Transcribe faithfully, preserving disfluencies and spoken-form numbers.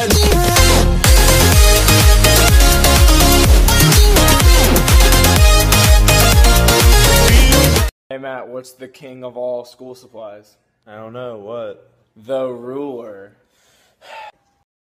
Hey Matt, what's the king of all school supplies? I don't know, what? The ruler.